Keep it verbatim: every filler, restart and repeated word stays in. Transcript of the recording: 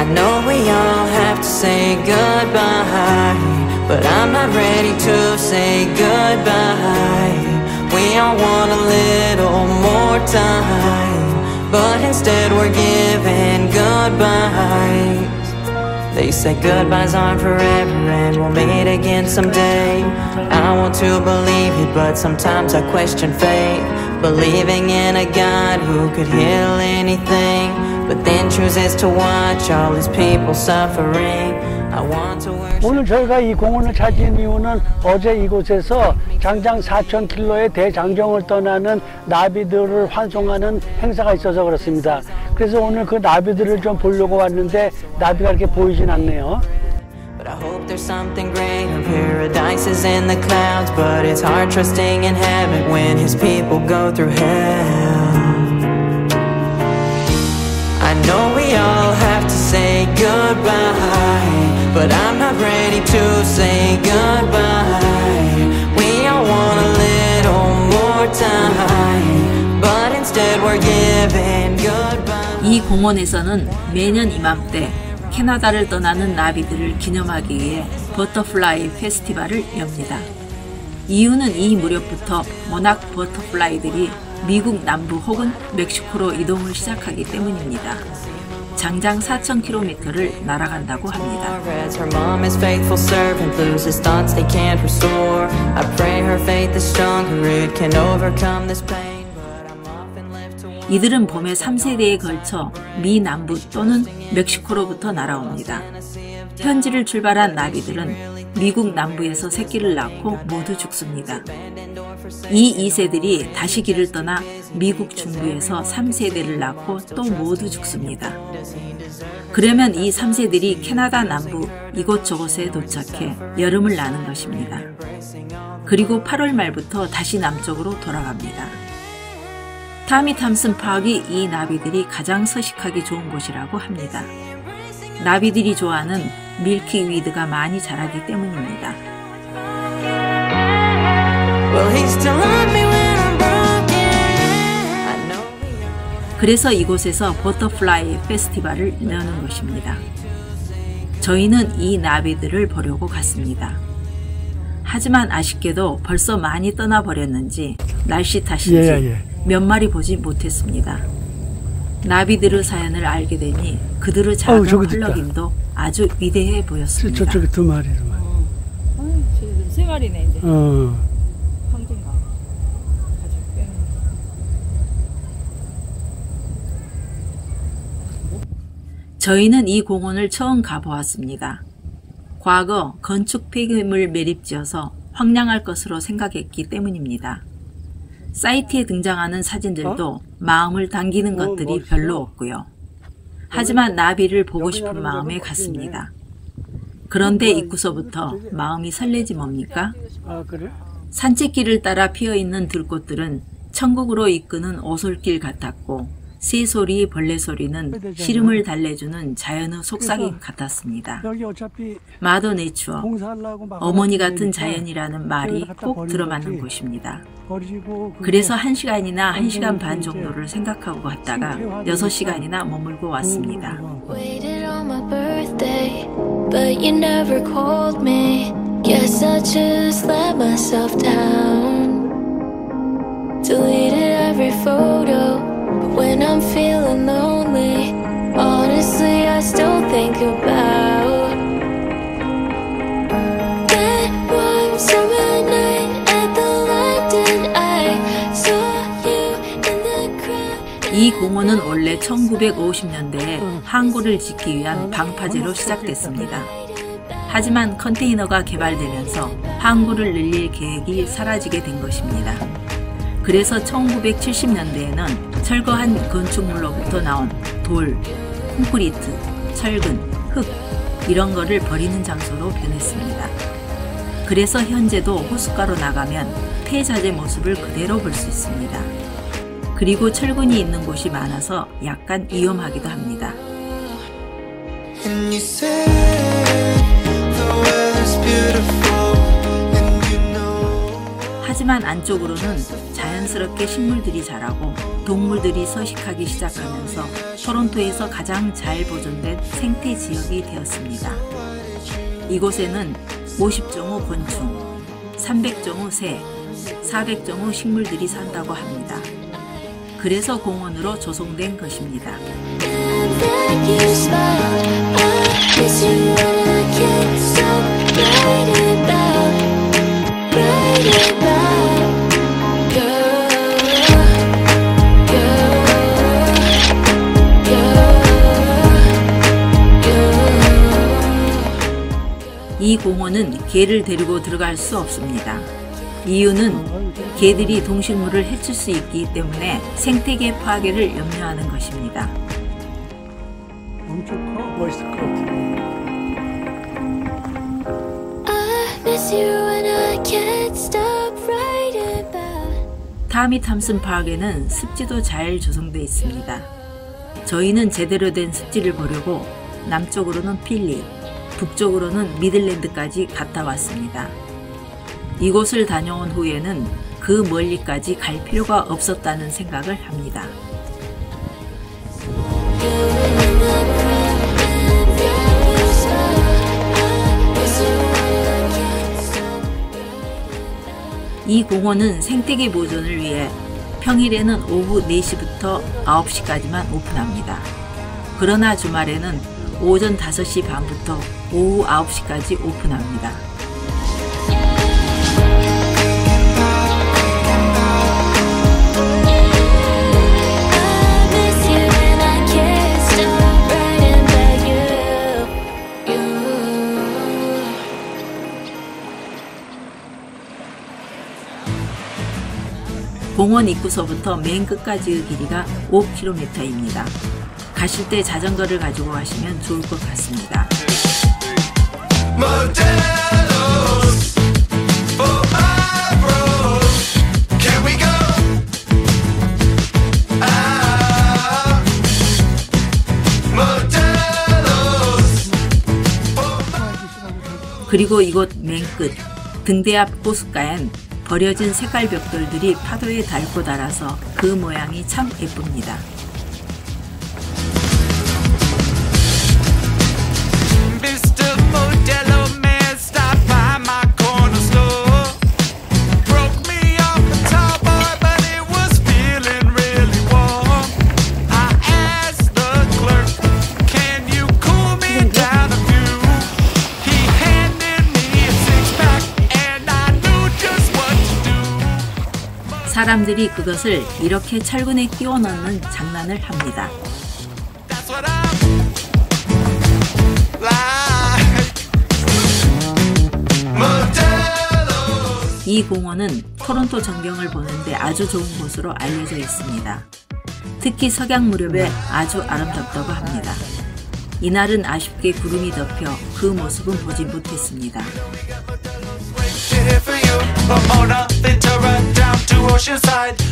know we all have to say goodbye, but I'm not ready to say goodbye. We all want a little more time, but instead we're giving goodbyes. They say goodbyes aren't forever and we'll meet again someday. I want to believe it, but sometimes I question faith, believing in a God who could heal anything, but then chooses to watch all his people suffering. I want to worship. 오늘 저희가 이 공원을 찾은 이유는 어제 이곳에서 장장 사천 킬로미터의 대장정을 떠나는 나비들을 환송하는 행사가 있어서 그렇습니다. 그래서 오늘 그 나비들을 좀 보려고 왔는데 나비가 이렇게 보이진 않네요. But I hope there's something greater. Paradise is in the clouds, but it's hard trusting in heaven when his people go through hell. I know we all have to say goodbye, but I'm not ready to say goodbye. We all want a little more time, but instead we're giving goodbye. 이 공원에서는 매년 이맘때 캐나다를 떠나는 나비들을 기념하기 위해 버터플라이 페스티벌을 엽니다. 이유는 이 무렵부터 모낙 버터플라이들이 미국 남부 혹은 멕시코로 이동을 시작하기 때문입니다. 장장 사천 킬로미터를 날아간다고 합니다. 이들은 봄에 삼 세대에 걸쳐 미 남부 또는 멕시코로부터 날아옵니다. 현지를 출발한 나비들은 미국 남부에서 새끼를 낳고 모두 죽습니다. 이 이 세들이 다시 길을 떠나 미국 중부에서 삼 세대를 낳고 또 모두 죽습니다. 그러면 이 삼 세들이 캐나다 남부 이곳저곳에 도착해 여름을 나는 것입니다. 그리고 팔월 말부터 다시 남쪽으로 돌아갑니다. 타미 탐슨 파크이 이 나비들이 가장 서식하기 좋은 곳이라고 합니다. 나비들이 좋아하는 밀키위드가 많이 자라기 때문입니다. 그래서 이곳에서 버터플라이 페스티벌을 여는 것입니다. 저희는 이 나비들을 보려고 갔습니다. 하지만 아쉽게도 벌써 많이 떠나버렸는지 날씨 탓인지 예, 예. 몇 마리 보지 못했습니다. 나비들의 사연을 알게 되니 그들의 작은 펄럭임도 아주 위대해 보였습니다. 저쪽에 두 마리로만. 어, 세 마리네 이제. 어. 황진가. 가지고 빼는. 저희는 이 공원을 처음 가보았습니다. 과거 건축 폐기물 매립지어서 황량할 것으로 생각했기 때문입니다. 사이트에 등장하는 사진들도 어? 마음을 당기는 어, 것들이 멋있어. 별로 없고요. 하지만 나비를 보고 싶은 마음에 갔습니다. 그런데 입구서부터 마음이 설레지 뭡니까? 아, 그래? 산책길을 따라 피어있는 들꽃들은 천국으로 이끄는 오솔길 같았고 새소리, 벌레소리는 시름을 달래주는 자연의 속삭임 같았습니다. 마더 네추어, 어머니 같은 자연이라는 말이 꼭 들어맞는 곳입니다. 그래서 한 시간이나 한 시간 반 정도를 생각하고 갔다가 여섯 시간이나 머물고 왔습니다. When I'm feeling lonely, honestly I still think about that warm summer night at the London Eye. Saw you in the crowd. 이 공원은 원래 천구백오십 년대에 항구를 짓기 위한 방파제로 시작됐습니다. 하지만 컨테이너가 개발되면서 항구를 늘릴 계획이 사라지게 된 것입니다. 그래서 천구백칠십 년대에는 철거한 건축물로부터 나온 돌, 콘크리트, 철근, 흙 이런 거를 버리는 장소로 변했습니다. 그래서 현재도 호숫가로 나가면 폐자재 모습을 그대로 볼 수 있습니다. 그리고 철근이 있는 곳이 많아서 약간 위험하기도 합니다. 하지만 안쪽으로는 자연스럽게 식물들이 자라고 동물들이 서식하기 시작하면서 토론토에서 가장 잘 보존된 생태 지역이 되었습니다. 이곳에는 오십 종의 곤충, 삼백 종의 새, 사백 종의 식물들이 산다고 합니다. 그래서 공원으로 조성된 것입니다. 이 공원은 개를 데리고 들어갈 수 없습니다. 이유는 개들이 동식물을 해칠 수 있기 때문에 생태계 파괴를 염려하는 것입니다. 엄청 커. 멋있을 것 같아. 타미 탐슨 파크에는 습지도 잘 조성되어 있습니다. 저희는 제대로 된 습지를 보려고 남쪽으로는 필리, 북쪽으로는 미들랜드까지 갔다 왔습니다. 이곳을 다녀온 후에는 그 멀리까지 갈 필요가 없었다는 생각을 합니다. 이 공원은 생태계 보존을 위해 평일에는 오후 네 시부터 아홉 시까지만 오픈합니다. 그러나 주말에는 오전 다섯 시 반부터 오후 아홉 시까지 오픈합니다. 공원 입구서부터 맨 끝까지의 길이가 오 킬로미터입니다. 가실 때 자전거를 가지고 가시면 좋을 것 같습니다. 그리고 이곳 맨 끝 등대 앞 호숫가엔 버려진 색깔 벽돌들이 파도에 닳고 닳아서 그 모양이 참 예쁩니다. 사람들이 그것을 이렇게 철근에 끼워 넣는 장난을 합니다. 이 공원은 토론토 전경을 보는데 아주 좋은 곳으로 알려져 있습니다. 특히 석양 무렵에 아주 아름답다고 합니다. 이날은 아쉽게 구름이 덮여 그 모습은 보지 못했습니다. For more nothing to run down to Oceanside.